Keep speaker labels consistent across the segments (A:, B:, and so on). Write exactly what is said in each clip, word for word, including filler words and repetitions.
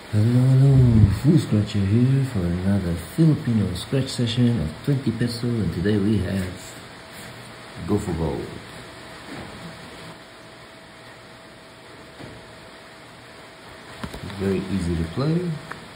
A: Hello, hello, Full Scratcher here for another Filipino scratch session of twenty peso, and today we have Go for Gold. Very easy to play.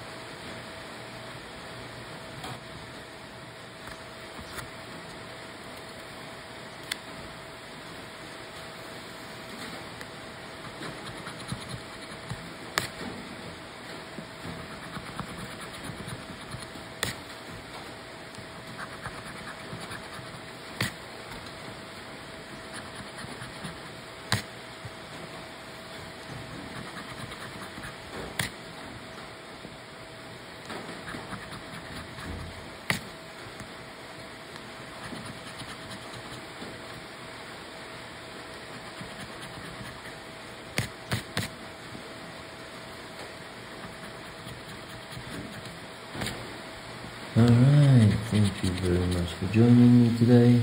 A: Alright, thank you very much for joining me today.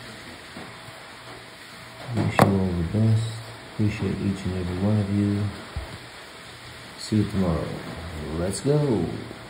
A: Wish you all the best. Appreciate each and every one of you. See you tomorrow. Let's go.